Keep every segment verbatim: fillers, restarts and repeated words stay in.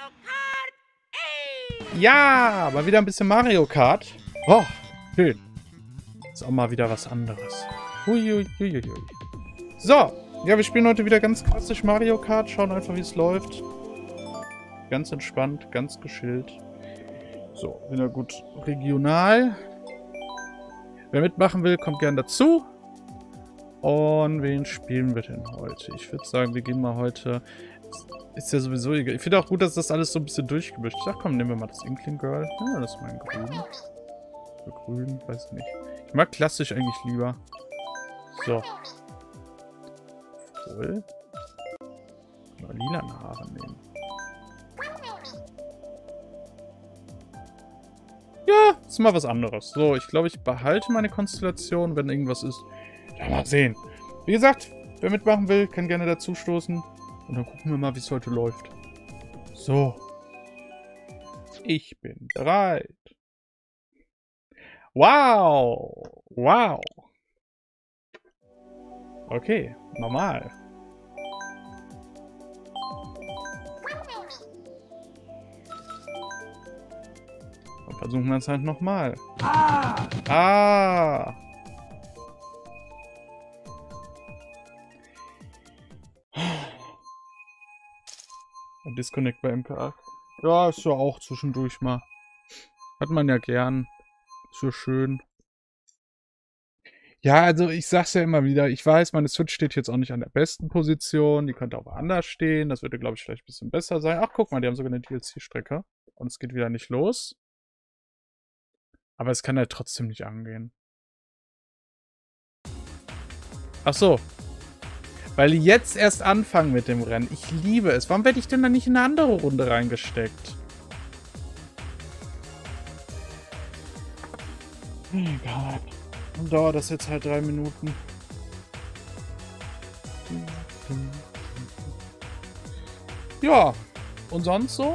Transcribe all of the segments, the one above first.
Ja, mal wieder ein bisschen Mario Kart. Oh, schön. Ist auch mal wieder was anderes. Huiuiuiui. So, ja, wir spielen heute wieder ganz klassisch Mario Kart. Schauen einfach, wie es läuft. Ganz entspannt, ganz geschillt. So, wieder gut regional. Wer mitmachen will, kommt gern dazu. Und wen spielen wir denn heute? Ich würde sagen, wir gehen mal heute... Ist ja sowieso egal. Ich finde auch gut, dass das alles so ein bisschen durchgemischt ist. Ach komm, nehmen wir mal das Inkling Girl. Ja, das ist mein Grün. Oder Grün, weiß ich nicht. Ich mag klassisch eigentlich lieber. So. Voll. Oder lila Haare nehmen. Ja, ist mal was anderes. So, ich glaube, ich behalte meine Konstellation, wenn irgendwas ist. Ja, mal sehen. Wie gesagt, wer mitmachen will, kann gerne dazu stoßen. Und dann gucken wir mal, wie es heute läuft. So. Ich bin bereit. Wow. Wow. Okay, normal. Dann versuchen wir es halt nochmal. Ah. Ah. Disconnect bei M K acht. Ja, ist ja auch zwischendurch mal. Hat man ja gern. Ist ja schön. Ja, also ich sag's ja immer wieder. Ich weiß, meine Switch steht jetzt auch nicht an der besten Position. Die könnte auch anders stehen. Das würde, glaube ich, vielleicht ein bisschen besser sein. Ach, guck mal, die haben sogar eine D L C-Strecke. Und es geht wieder nicht los. Aber es kann halt trotzdem nicht angehen. Ach so. Weil die jetzt erst anfangen mit dem Rennen. Ich liebe es. Warum werde ich denn da nicht in eine andere Runde reingesteckt? Egal. Dann dauert das jetzt halt drei Minuten. Ja. Und sonst so?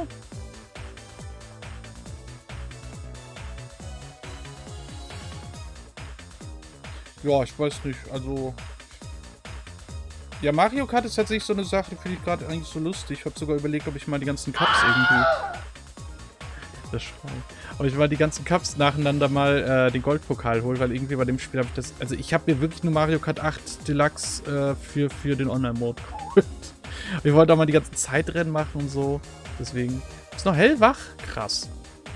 Ja, ich weiß nicht. Also... Ja, Mario Kart ist tatsächlich so eine Sache, die finde ich gerade eigentlich so lustig. Ich habe sogar überlegt, ob ich mal die ganzen Cups irgendwie... Das Schrei. Ob ich mal die ganzen Cups nacheinander mal äh, den Goldpokal hole, weil irgendwie bei dem Spiel habe ich das... Also ich habe mir wirklich nur Mario Kart acht Deluxe äh, für, für den Online-Mode geholt. Ich wollte auch mal die ganzen Zeitrennen machen und so. Deswegen... Ist noch hellwach? Krass.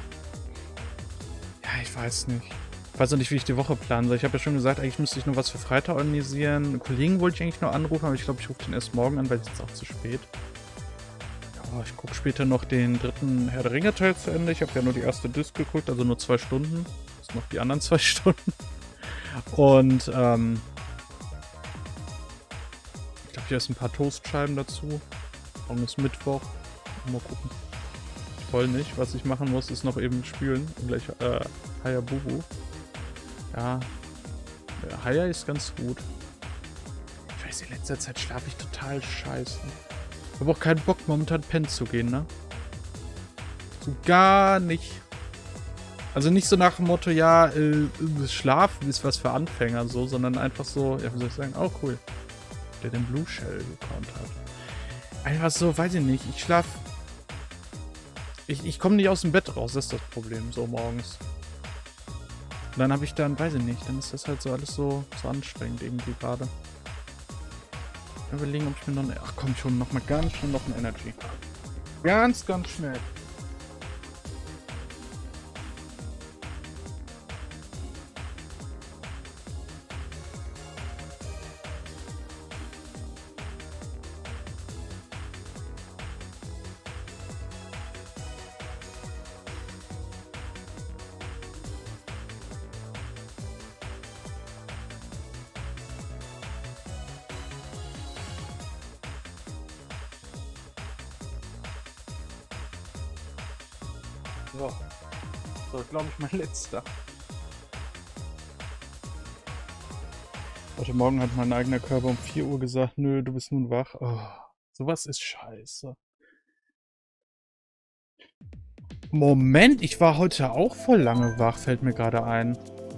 Ja, ich weiß nicht. Ich weiß noch nicht, wie ich die Woche planen soll. Ich habe ja schon gesagt, eigentlich müsste ich noch was für Freitag organisieren. Einen Kollegen wollte ich eigentlich noch anrufen, aber ich glaube, ich rufe den erst morgen an, weil es ist auch zu spät. Ja, ich gucke später noch den dritten Herr der Ringe Teil zu Ende. Ich habe ja nur die erste Disc geguckt, also nur zwei Stunden. Das sind noch die anderen zwei Stunden. Und, ähm... ich glaube, hier ist ein paar Toastscheiben dazu. Morgen ist Mittwoch. Mal gucken. Voll nicht. Was ich machen muss, ist noch eben spülen. Und gleich, äh, Hayabubu. Ja, ja, Haya ist ganz gut. Ich weiß, in letzter Zeit schlafe ich total scheiße. Ich habe auch keinen Bock, momentan pennen zu gehen, ne? So gar nicht. Also nicht so nach dem Motto, ja, äh, Schlafen ist was für Anfänger, so, sondern einfach so, ja, wie soll ich sagen, oh cool. Der den Blue Shell gekonnt hat. Einfach so, weiß ich nicht, ich schlaf... Ich, ich komme nicht aus dem Bett raus, das ist das Problem, so morgens. Und dann habe ich dann, weiß ich nicht, dann ist das halt so alles so, so anstrengend irgendwie gerade. Überlegen, ob ich mir noch eine... Ach komm schon, noch mal ganz schnell noch ein Energy. Ganz, ganz schnell. So, so glaube ich mein letzter. Heute Morgen hat mein eigener Körper um vier Uhr gesagt, nö, du bist nun wach. Oh, sowas ist scheiße. Moment, ich war heute auch voll lange wach, fällt mir gerade ein.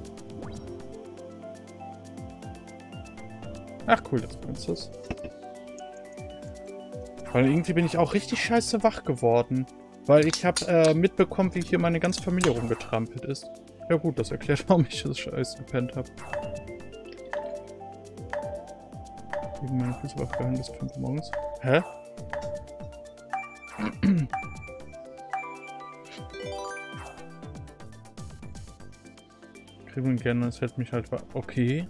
Ach cool, das Princess. Weil irgendwie bin ich auch richtig scheiße wach geworden. Weil ich habe äh, mitbekommen, wie hier meine ganze Familie rumgetrampelt ist. Ja gut, das erklärt, warum ich das Scheiß gepennt habe. Wegen meiner Füße war aufgehangen bis fünf Uhr morgens. Hä? Kribbeln gerne, es hält mich halt... Okay.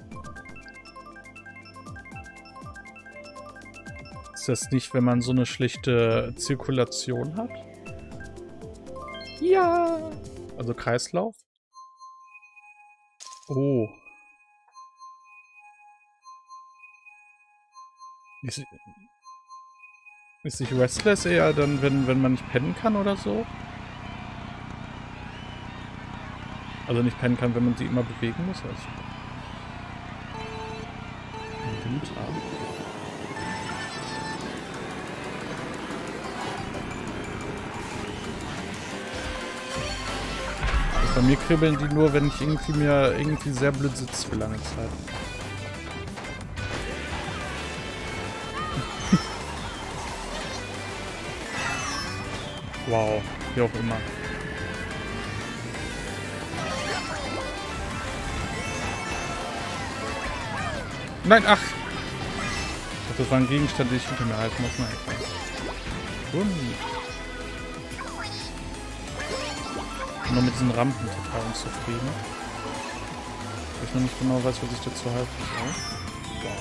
Ist das nicht, wenn man so eine schlichte Zirkulation hat? Ja! Also Kreislauf? Oh. Ist, ist sich Restless eher dann, wenn, wenn man nicht pennen kann oder so? Also nicht pennen kann, wenn man sie immer bewegen muss? Also. Winter. Bei mir kribbeln die nur, wenn ich irgendwie mir irgendwie sehr blöd sitze für lange Zeit. Wow, wie auch immer. Nein, ach! Ich dachte, das war ein Gegenstand, den ich hinter mir halten muss. Nein, ich bin nur mit diesen Rampen total unzufrieden. Weil ich noch nicht genau weiß, was ich dazu halten soll. Wow.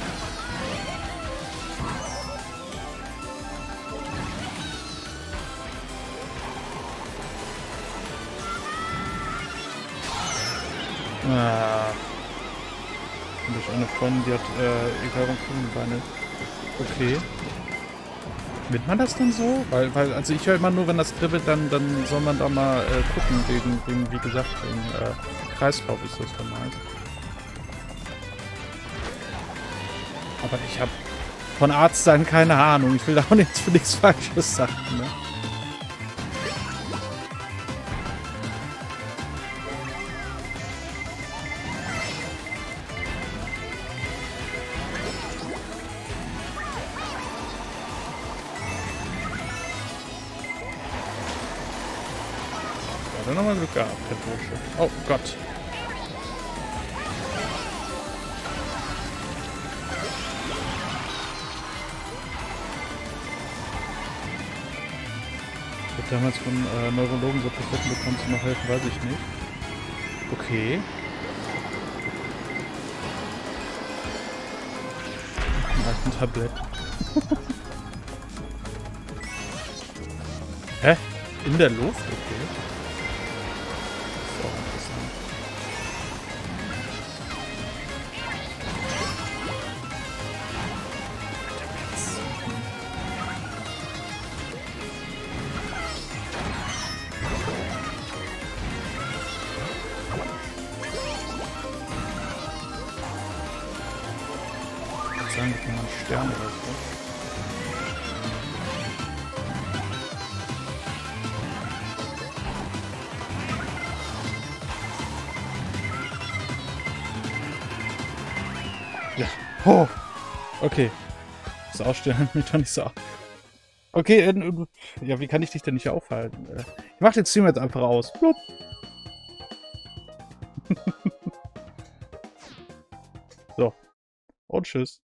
Ah. Und durch eine Freundin, die hat äh, egal warum Beine. Okay. Wird man das denn so? Weil, weil, also ich höre immer nur, wenn das kribbelt, dann, dann soll man da mal äh, gucken, wegen, wegen, wie gesagt, wegen äh, Kreislauf ist das dann halt. Aber ich habe von Arzt sein keine Ahnung. Ich will da auch nichts für nichts Falsches sagen, ne? Dann nochmal Glück gehabt, der Bursche. Oh Gott. Ich habe damals von äh, Neurologen so perfekt bekommen, zu noch helfen, weiß ich nicht. Okay. Ein Tablett. Hä? In der Luft? Okay. Das ist auch interessant. Ich würde sagen, wir können mal einen Stern oder so. Ja. Oh. Okay. Das Ausstellen hat mich doch nicht so. Okay, äh, ja, wie kann ich dich denn nicht aufhalten? Ich mach den Stream jetzt einfach aus. Blub. So. Und tschüss.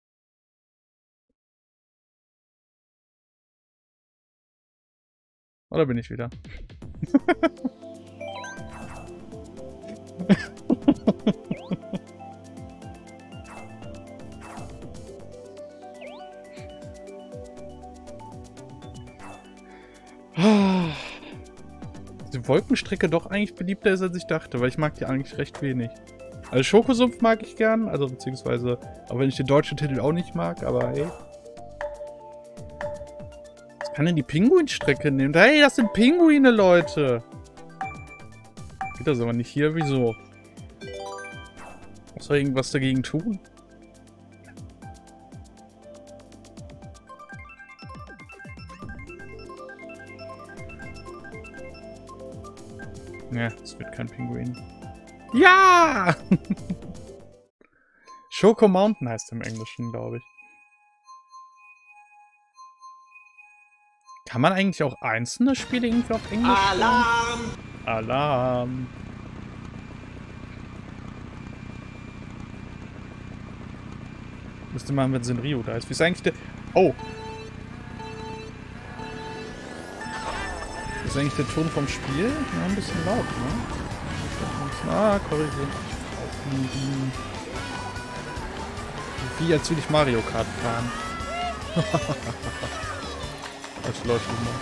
Oder bin ich wieder? Die Wolkenstrecke doch eigentlich beliebter ist, als ich dachte, weil ich mag die eigentlich recht wenig. Also Schokosumpf mag ich gern, also beziehungsweise, auch wenn ich den deutschen Titel auch nicht mag, aber hey. Was kann denn die Pinguinstrecke nehmen? Hey, das sind Pinguine, Leute! Geht das aber nicht hier, wieso? Was soll irgendwas dagegen tun? Ne, es wird kein Pinguin. Ja! Choco Mountain heißt im Englischen, glaube ich. Kann man eigentlich auch einzelne Spiele irgendwie auf Englisch spielen? Alarm! Alarm! Müsste man, wenn Senrio da ist. Wie ist eigentlich der... Oh! Ist eigentlich der Ton vom Spiel? Ja, ein bisschen laut, ne? Ah, korrigieren. Wie als würde ich Mario Kart fahren. Als läuft immer.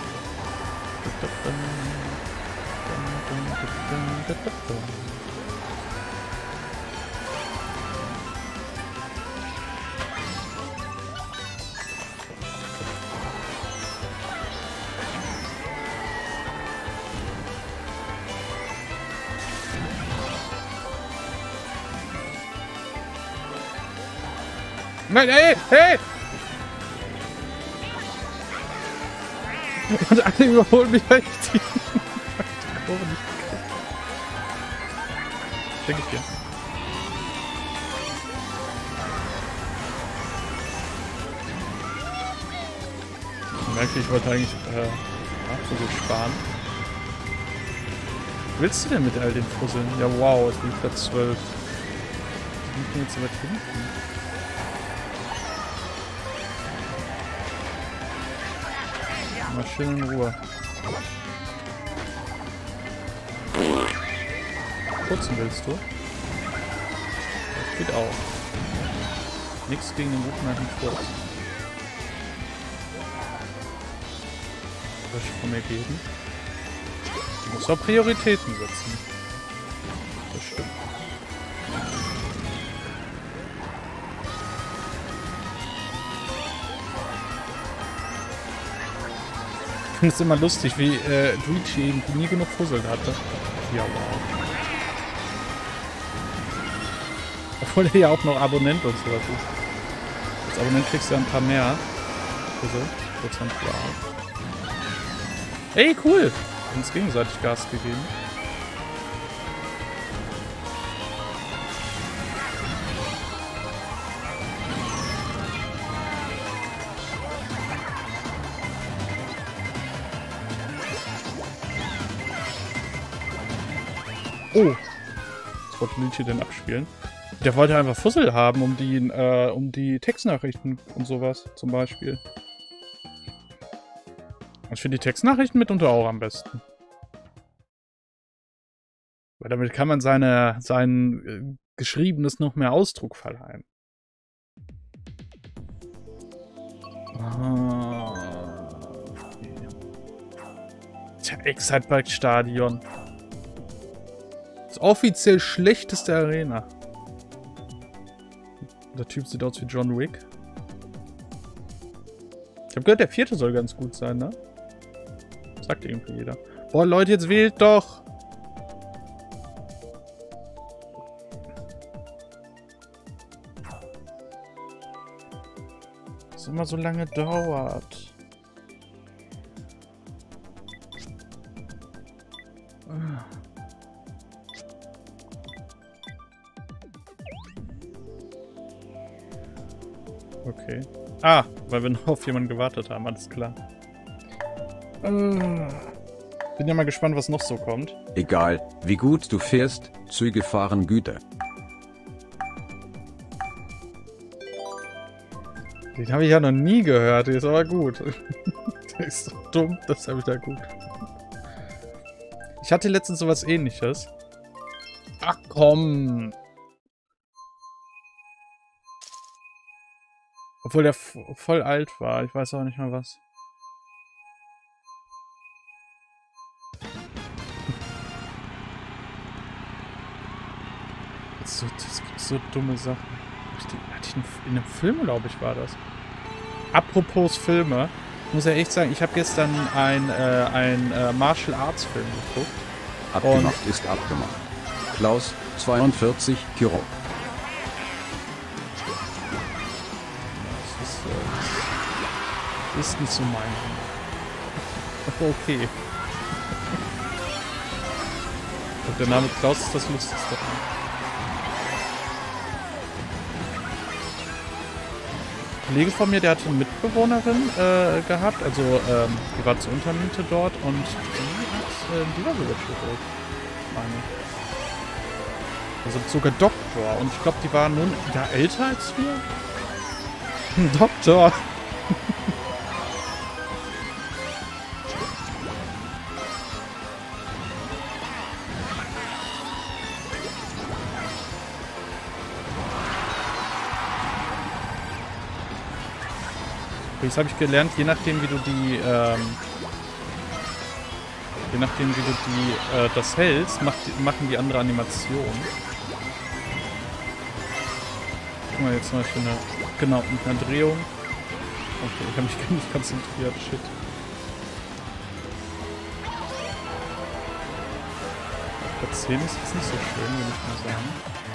Nein, hey, hey! Und alle überholen mich, weil ich die, die Kurve nicht gekriegt. Denke ich dir. Ich merke, ich wollte eigentlich äh, Fussel sparen. Was willst du denn mit all den Fusseln? Ja, wow, es bin Platz zwölf. Ich bin jetzt so weit hinten. Mal schön in Ruhe. Putzen willst du? Das geht auch. Nichts gegen den guten alten Furz. Was ich von mir geben? Du musst auch Prioritäten setzen. Das stimmt. Ich finde es immer lustig, wie äh, Luigi eben nie genug Fussel hatte. Ja, wow. Obwohl er ja auch noch Abonnent und sowas ist. Als Abonnent kriegst du ja ein paar mehr Fussel. Prozentual. Ey, cool! Wir haben uns gegenseitig Gas gegeben. Oh! Was wollte Luigi denn abspielen? Der wollte einfach Fussel haben, um die, äh, um die Textnachrichten und sowas zum Beispiel. Ich finde die Textnachrichten mitunter auch am besten. Weil damit kann man seine, sein äh, Geschriebenes noch mehr Ausdruck verleihen. Ah, okay. Tja, Excitebike-Stadion. Das offiziell schlechteste Arena. Der Typ sieht aus wie John Wick. Ich habe gehört, der vierte soll ganz gut sein, ne? Sagt irgendwie jeder. Boah, Leute, jetzt wählt doch! Was immer so lange dauert. Okay. Ah, weil wir noch auf jemanden gewartet haben, alles klar. Bin ja mal gespannt, was noch so kommt. Egal, wie gut du fährst, Züge fahren Güter. Den habe ich ja noch nie gehört, der ist aber gut. Der ist so dumm, das habe ich da gut. Ich hatte letztens sowas Ähnliches. Ach komm! Obwohl der voll alt war, ich weiß auch nicht mal was. So, das gibt so dumme Sachen. Hatte ich in einem Film, glaube ich, war das. Apropos Filme, ich muss ja echt sagen, ich habe gestern ein, äh, ein äh, Martial Arts Film geguckt. Abgemacht ist abgemacht. Klaus, zweiundvierzig, Kiro. Das ist, äh, ist nicht so mein. Okay. Und der Name Klaus ist das Lustigste. Kollege von mir, der hatte eine Mitbewohnerin äh, gehabt, also ähm, die war zur Untermiete dort und die hat, äh, die war sogar tot, meine ich. Also sogar Doktor und ich glaube, die war nun ja älter als wir. Ein Doktor. Jetzt habe ich gelernt, je nachdem wie du die, ähm, je nachdem wie du die, äh, das hältst, macht die, machen die andere Animation. Guck mal, jetzt zum Beispiel eine, genau, mit einer Drehung. Okay, ich habe mich gar nicht konzentriert, shit. Bei zehn ist es nicht so schön, würde ich mal sagen.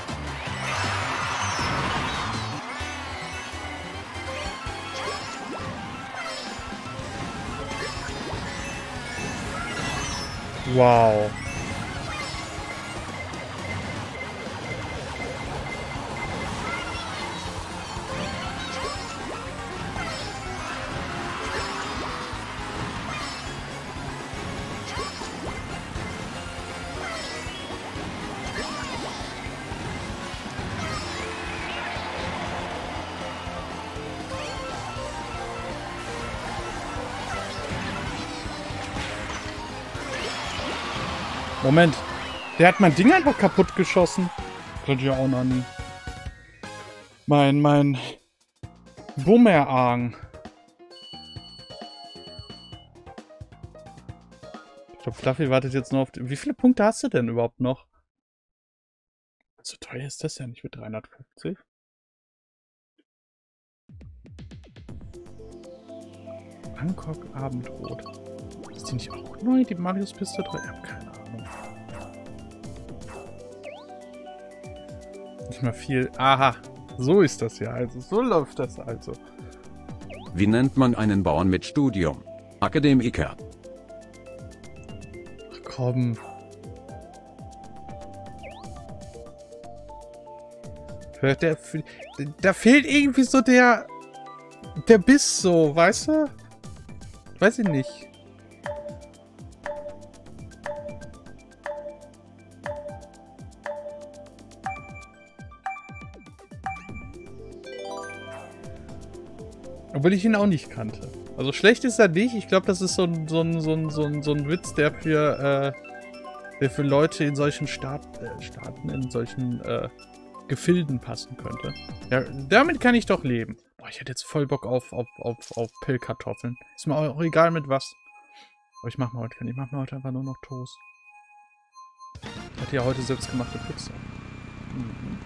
Wow. Moment. Der hat mein Ding einfach kaputt geschossen. Könnte ich ja auch noch nie. Mein, mein... Bumerang. Ich glaube, Fluffy wartet jetzt nur auf... Die... Wie viele Punkte hast du denn überhaupt noch? So teuer ist das ja nicht mit dreihundertfünfzig. Bangkok Abendrot. Ist die nicht auch neu, die Marius Piste drei? Ich hab keine Ahnung. Nicht mal viel. Aha, so ist das ja. Also so läuft das also. Wie nennt man einen Bauern mit Studium? Akademiker. Ach komm. Der, der, da fehlt irgendwie so der der Biss so, weißt du? Weiß ich nicht. Obwohl ich ihn auch nicht kannte. Also schlecht ist er nicht. Ich glaube, das ist so ein, so ein, so ein, so ein, so ein Witz, der für, äh, der für Leute in solchen Staat, äh, Staaten, in solchen äh, Gefilden passen könnte. Ja, damit kann ich doch leben. Boah, ich hätte jetzt voll Bock auf, auf, auf, auf Pellkartoffeln. Ist mir auch egal mit was. Aber ich mache mal heute, ich mache mal heute einfach nur noch Toast. Ich hatte ja heute selbstgemachte Pizza. Mhm.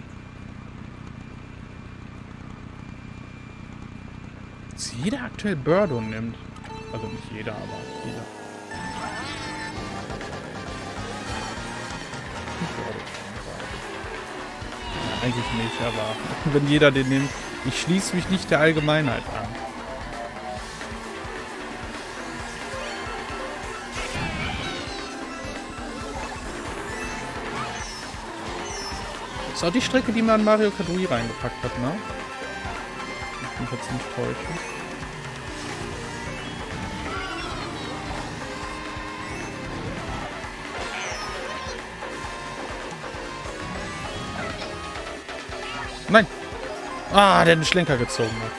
Dass jeder aktuell Birdo nimmt. Also nicht jeder, aber jeder. Ja, eigentlich nicht, aber wenn jeder den nimmt, ich schließe mich nicht der Allgemeinheit an. Das ist auch die Strecke, die man in Mario Kart Wii reingepackt hat, ne? Ich bin jetzt nicht täuschen. Nein! Ah, der hat den Schlenker gezogen hat.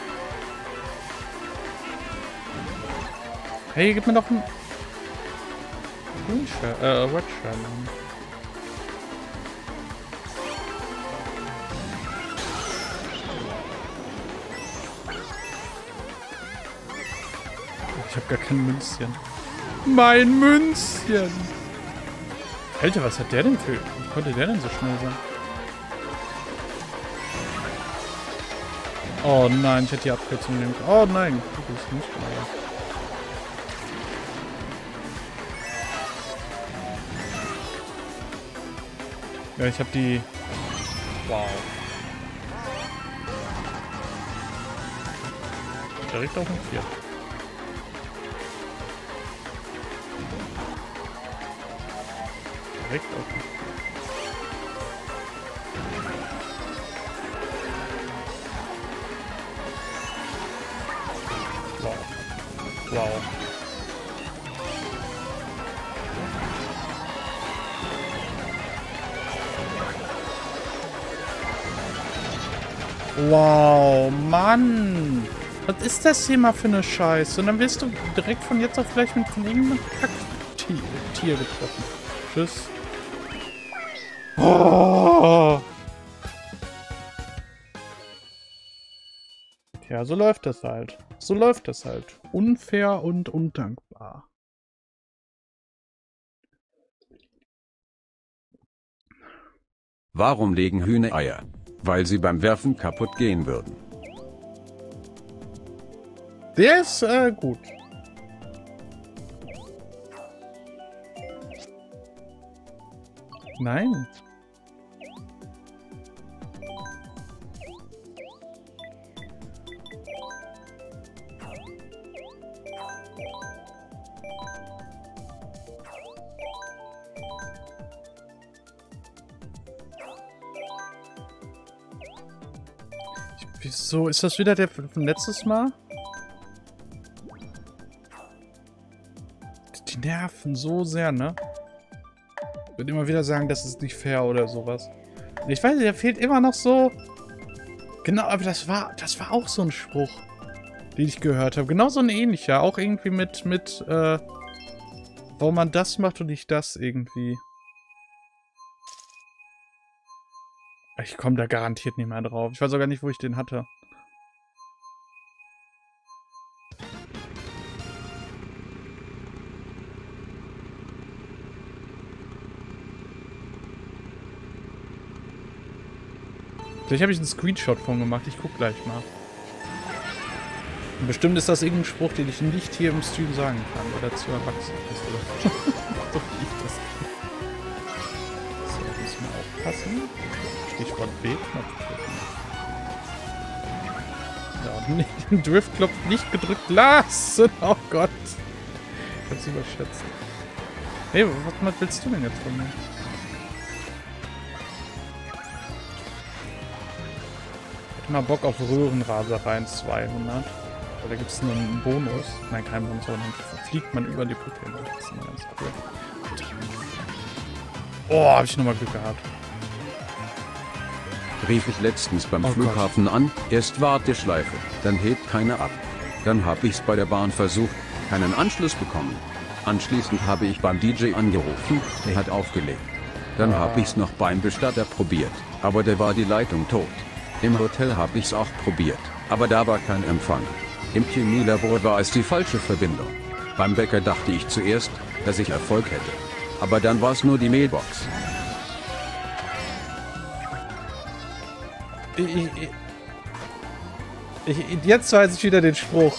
Hey, gib mir doch einen... Green Shell, äh, Red Shell. Ich hab gar kein Münzchen. Mein Münzchen! Alter, was hat der denn für... Wie konnte der denn so schnell sein? Oh nein, ich hätte die Abkürzung nehmen können. Oh nein, das ist nicht genau. Ja, ich habe die... Wow. Direkt auf dem vier. Direkt auf dem vier. Wow, Mann. Was ist das hier mal für eine Scheiße? Und dann wirst du direkt von jetzt auf gleich mit von irgendeinem Kack-Tier getroffen. Tschüss. Oh. Ja, so läuft das halt. So läuft das halt. Unfair und undankbar. Warum legen Hühner Eier? Weil sie beim Werfen kaputt gehen würden. Der ist äh, gut. Nein. Wieso? Ist das wieder der von letztes Mal? Die nerven so sehr, ne? Ich würde immer wieder sagen, das ist nicht fair oder sowas. Ich weiß nicht, da fehlt immer noch so... Genau, aber das war, das war auch so ein Spruch, den ich gehört habe. Genau so ein ähnlicher. Auch irgendwie mit, mit, äh... warum man das macht und nicht das irgendwie. Ich komme da garantiert nicht mehr drauf. Ich weiß auch gar nicht, wo ich den hatte. Vielleicht habe ich einen Screenshot von gemacht. Ich guck gleich mal. Und bestimmt ist das irgendein Spruch, den ich nicht hier im Stream sagen kann. Oder zu erwachsen ist. Oder so wie ich das kann. So, müssen wir aufpassen. Stichwort B-Knopf drücken. Ja, und den Drift-Knopf nicht gedrückt lassen. Oh Gott. Ich hab's überschätzt. Hey, was willst du denn jetzt von mir? Ich hätte mal Bock auf Röhrenrasereien zweihundert. Weil da gibt es nur einen Bonus. Nein, kein Bonus, sondern dann fliegt man über die Brücke hin. Das ist immer ganz cool. Oh, hab ich nochmal Glück gehabt. Rief ich letztens beim Oh Flughafen Gott. an, erst Warteschleife, dann hebt keine ab. Dann habe ich's bei der Bahn versucht, keinen Anschluss bekommen. Anschließend habe ich beim D J angerufen, er hat aufgelegt. Dann Ah. habe ich's noch beim Bestatter probiert, aber da war die Leitung tot. Im Hotel habe ich's auch probiert, aber da war kein Empfang. Im Chemielabor war es die falsche Verbindung. Beim Bäcker dachte ich zuerst, dass ich Erfolg hätte. Aber dann war es nur die Mailbox. Ich, ich, ich, jetzt weiß ich wieder den Spruch.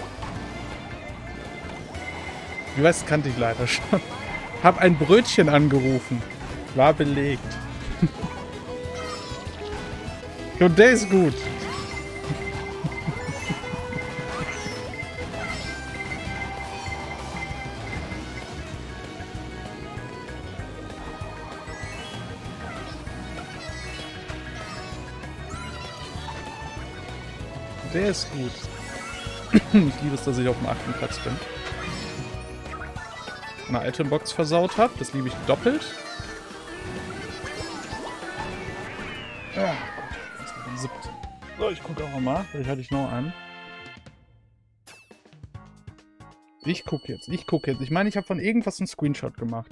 Ich weiß, kannte ich leider schon. Hab ein Brötchen angerufen. War belegt. Und der ist gut. Der ist gut. Ich liebe es, dass ich auf dem achten Platz bin. Eine alte Box versaut habe. Das liebe ich doppelt. Ja, gut. Das ist der siebte. So, ich gucke auch mal. Vielleicht hatte ich noch einen. Ich gucke jetzt. Ich gucke jetzt. Ich meine, ich habe von irgendwas einen Screenshot gemacht.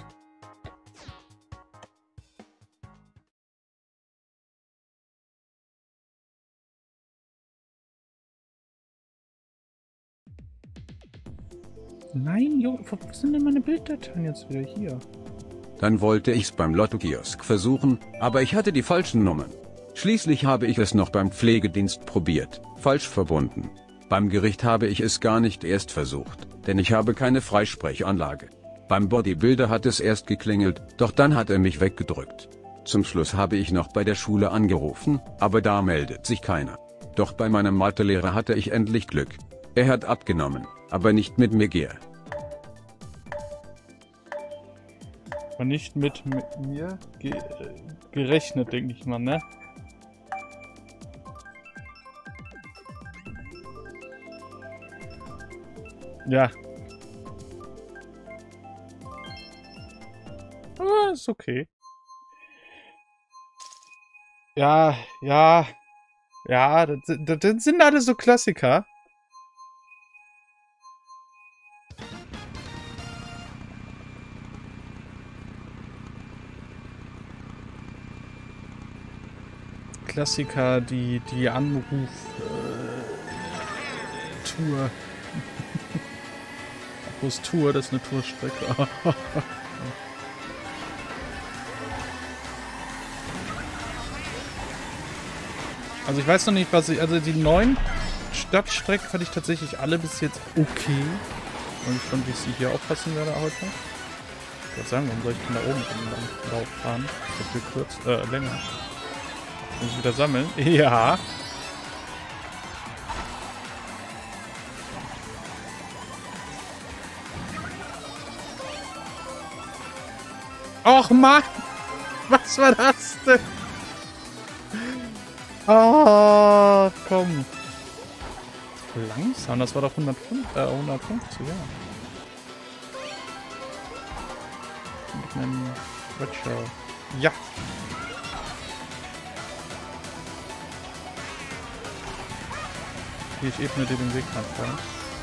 Nein, Jo, wo sind denn meine Bilddateien jetzt wieder hier? Dann wollte ich's beim Lotto-Kiosk versuchen, aber ich hatte die falschen Nummern. Schließlich habe ich es noch beim Pflegedienst probiert, falsch verbunden. Beim Gericht habe ich es gar nicht erst versucht, denn ich habe keine Freisprechanlage. Beim Bodybuilder hat es erst geklingelt, doch dann hat er mich weggedrückt. Zum Schluss habe ich noch bei der Schule angerufen, aber da meldet sich keiner. Doch bei meinem Mathelehrer hatte ich endlich Glück. Er hat abgenommen, aber nicht mit mir. Aber nicht mit, mit mir ge gerechnet, denke ich mal, ne? Ja. Ah, ist okay. Ja, ja. Ja, das, das, das sind alle so Klassiker. Klassiker, die, die Anruf äh, Tour. Wo ist Tour? Das ist eine Tourstrecke. Also ich weiß noch nicht, was ich... Also die neuen Stadtstrecken fand ich tatsächlich alle bis jetzt okay. Und ich fand, wie ich sie hier aufpassen werde heute. Ich würde sagen, warum soll ich denn da oben lang Lauf fahren? So viel kurz, äh, länger. Muss ich wieder sammeln? Ja. Och Mann! Was war das denn? Oh, komm. Langsam, das war doch hundertfünf, äh, hundertfünfzig, ja. Mit einem Witcher. Ja. Hier, ich ebne dir den Weg nach vorne.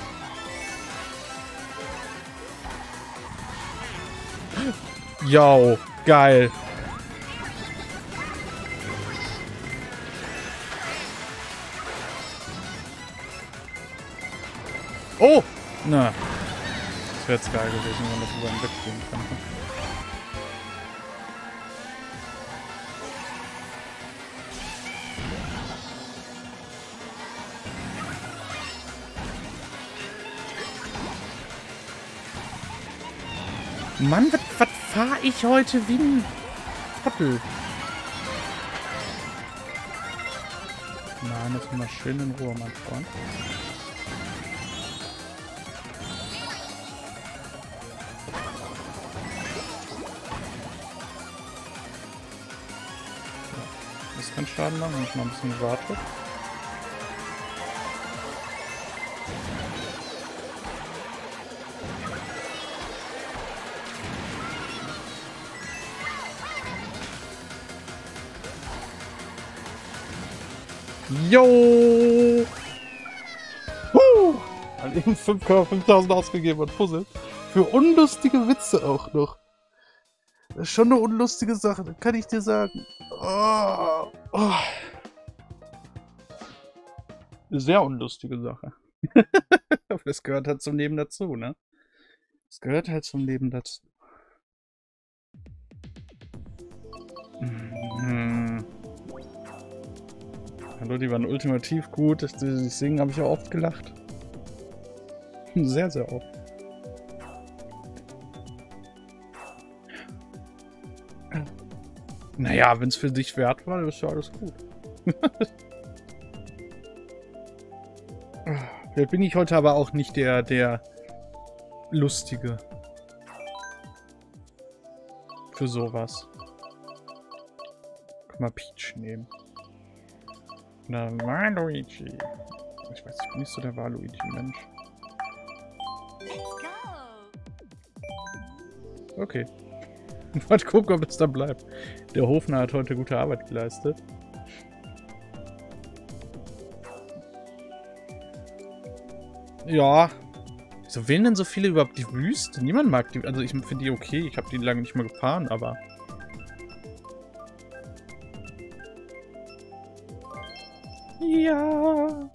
Yo, geil. Oh! Na. Das wäre jetzt geil gewesen, wenn man das über den Weg gehen könnte. Mann, was, was fahre ich heute wie ein Trottel? Nein, das ist mal schön in Ruhe, mein Freund. Das kann Schaden machen, wenn ich mal ein bisschen warte. Jo! Huh! Hat eben fünftausend ausgegeben und Puzzle. Für unlustige Witze auch noch. Das ist schon eine unlustige Sache, das kann ich dir sagen. Oh, oh. Eine sehr unlustige Sache. Aber das gehört halt zum Leben dazu, ne? Das gehört halt zum Leben dazu. Mhm. Hallo, die waren ultimativ gut. Das, das Singen habe ich auch oft gelacht. Sehr, sehr oft. Naja, wenn es für dich wert war, dann ist ja alles gut. Vielleicht bin ich heute aber auch nicht der, der Lustige. Für sowas. Guck mal, Peach nehmen. Na, Waluigi. Ich weiß, ich bin nicht so der Waluigi-Mensch. Okay. Mal gucken, ob das da bleibt. Der Hofner hat heute gute Arbeit geleistet. Ja. Wieso wählen denn so viele überhaupt die Wüste? Niemand mag die. Also ich finde die okay. Ich habe die lange nicht mehr gefahren, aber... Ja.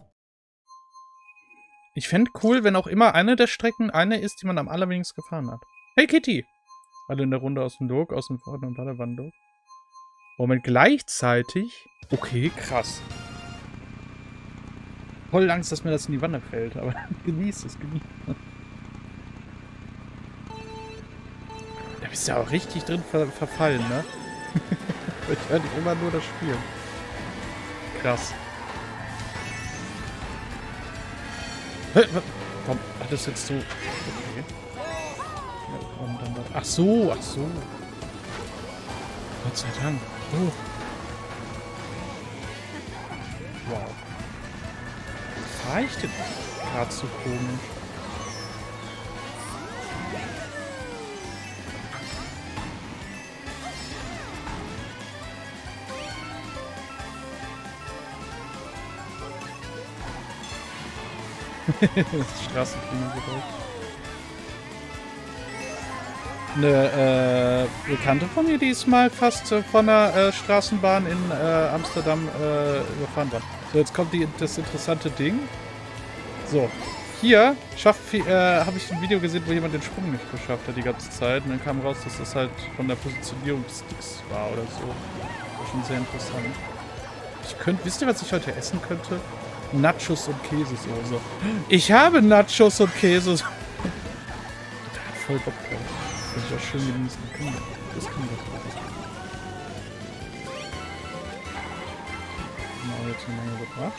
Ich fände cool, wenn auch immer eine der Strecken eine ist, die man am allerwenigsten gefahren hat. Hey Kitty! Alle in der Runde aus dem Dorf, aus dem Vorder- und Badewanne. Moment, gleichzeitig? Okay, krass. Voll Angst, dass mir das in die Wanne fällt, aber genießt es, genießt es. Da bist du ja auch richtig drin ver verfallen, ne? Ich höre nicht immer nur das Spiel. Krass. Warum hat das jetzt so... Okay. Ach so, ach so. Gott sei Dank. Oh. Wow. Fahr ich denn gerade so komisch? Das Straßenklingelgeräusch. Eine äh, Bekannte von mir, die ist mal fast äh, von der äh, Straßenbahn in äh, Amsterdam äh, überfahren worden. So, jetzt kommt die, das interessante Ding. So, hier äh, habe ich ein Video gesehen, wo jemand den Sprung nicht geschafft hat die ganze Zeit. Und dann kam raus, dass das halt von der Positionierung des Sticks war oder so. Das war schon sehr interessant. Ich könnte, wisst ihr, was ich heute essen könnte? Nachos und Käsesoße. Ich habe Nachos und Käsesoße. Da hat voll Bock drauf. Das kann ich auch schön genießen. Das kann ich auch nicht. Genau, jetzt eine Menge gebracht.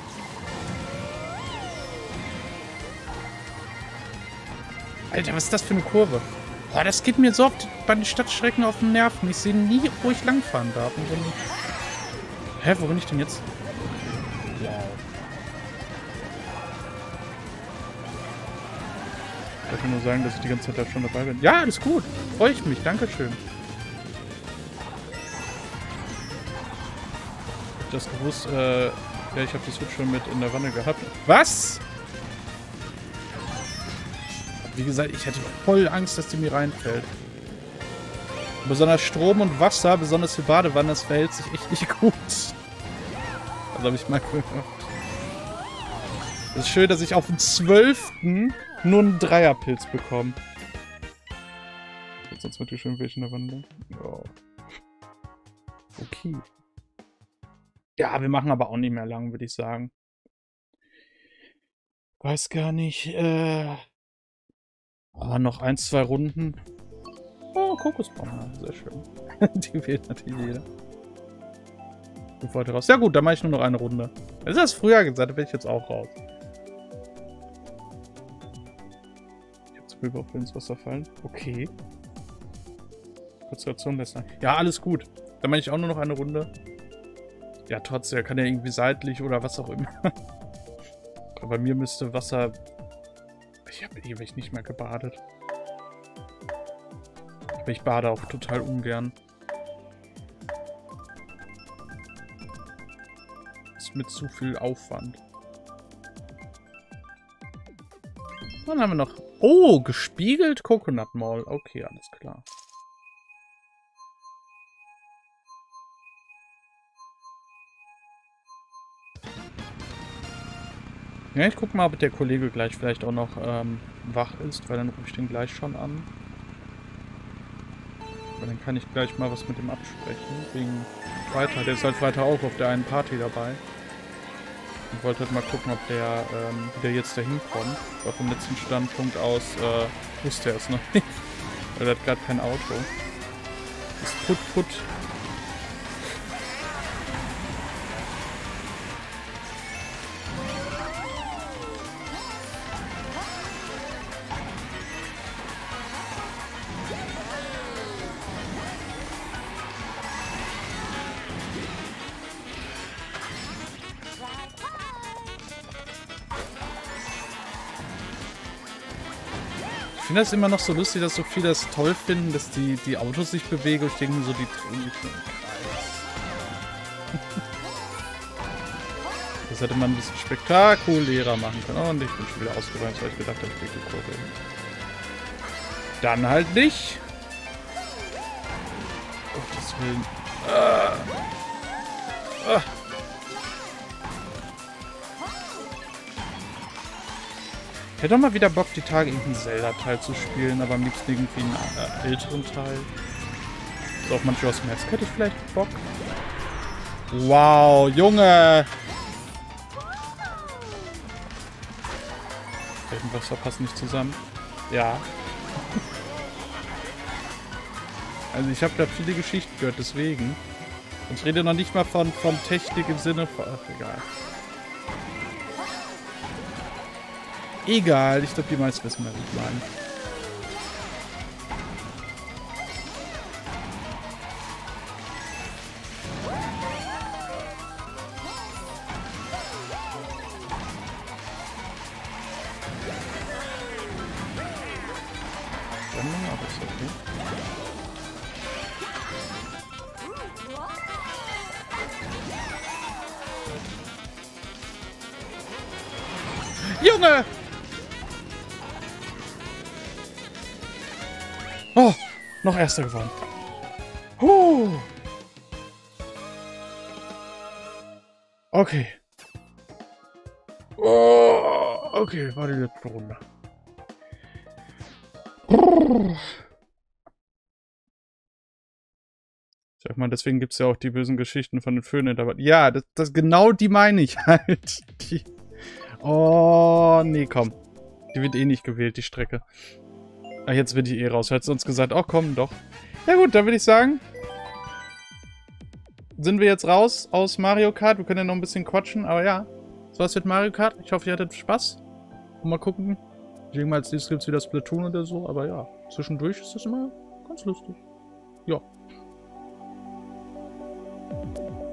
Alter, was ist das für eine Kurve? Boah, das geht mir so oft bei den Stadtstrecken auf den Nerven. Ich sehe nie, wo ich langfahren darf. Und dann... Hä, wo bin ich denn jetzt? Wow. Ich wollte nur sagen, dass ich die ganze Zeit da schon dabei bin. Ja, alles gut. Freue ich mich. Dankeschön. Ich hab das gewusst, äh... ja, ich habe die Switch schon mit in der Wanne gehabt. Was? Wie gesagt, ich hätte voll Angst, dass die mir reinfällt. Besonders Strom und Wasser, besonders für Badewannen, das verhält sich echt nicht gut. Das habe ich mal gehört. Es ist schön, dass ich auf dem zwölften nur einen Dreierpilz bekomme. Sonst wird hier schön welche in der Wand. Oh. Okay. Ja, wir machen aber auch nicht mehr lang, würde ich sagen. Weiß gar nicht. Äh... Oh, noch ein, zwei Runden. Oh, Kokosbaum. Sehr schön. Die wählt natürlich jeder. Sofort raus. Ja gut, dann mache ich nur noch eine Runde. Das ist das früher gesagt, da bin ich jetzt auch raus. Ich habe zu viel Bauch ins Wasser fallen. Okay. Konzentration besser. Ja, alles gut. Dann mache ich auch nur noch eine Runde. Ja, trotzdem, er kann ja irgendwie seitlich oder was auch immer. Aber bei mir müsste Wasser... Ich habe ewig nicht mehr gebadet. Aber ich bade auch total ungern. Ist mit zu viel Aufwand. Dann haben wir noch... Oh, gespiegelt Coconut Mall. Okay, alles klar. Ja, ich guck mal, ob der Kollege gleich vielleicht auch noch ähm, wach ist, weil dann rufe ich den gleich schon an. Aber dann kann ich gleich mal was mit ihm absprechen. Wegen Freitag. Der ist halt Freitag auch auf der einen Party dabei. Ich wollte halt mal gucken, ob der, ähm, wie der jetzt da hinkommt. Aber vom letzten Standpunkt aus äh, wusste er es noch nicht. Weil er hat gerade kein Auto. Das ist put put. Ich finde das immer noch so lustig, dass so viele das toll finden, dass die, die Autos sich bewegen. Ich denke mir so, die drehen sich nur im Kreis. Das hätte man ein bisschen spektakulärer machen können. Und ich bin schon wieder ausgeräumt, weil ich gedacht habe, ich kriege die Kurve hin. Dann halt nicht. Um Gottes Willen. Ah. Ah. Ich hätte doch mal wieder Bock, die Tage irgendeinen Zelda-Teil zu spielen, aber am liebsten irgendwie einen äh, älteren Teil. So, auf Majora's Mask hätte ich vielleicht Bock. Wow, Junge! Irgendwas passt nicht zusammen. Ja. Also ich habe da viele Geschichten gehört, deswegen. Und ich rede noch nicht mal von, von Technik im Sinne von... Ach, egal. Egal, ich glaube, die meisten wissen, was ich meine. Aber ist okay. Junge! Oh, noch Erster geworden. Huh. Okay. Oh, okay, war die letzte Runde. Sag mal, deswegen gibt es ja auch die bösen Geschichten von den Föhnen. Aber ja, das, das genau die meine ich halt. Die, oh, nee, komm. Die wird eh nicht gewählt, die Strecke. Ah, jetzt wird die eh raus. Hättest du uns gesagt, oh komm, doch. Ja gut, dann würde ich sagen, sind wir jetzt raus aus Mario Kart. Wir können ja noch ein bisschen quatschen, aber ja. Das war's mit Mario Kart. Ich hoffe, ihr hattet Spaß. Und mal gucken. Ich denke mal, als nächstes gibt es wieder Splatoon oder so. Aber ja, zwischendurch ist das immer ganz lustig. Ja.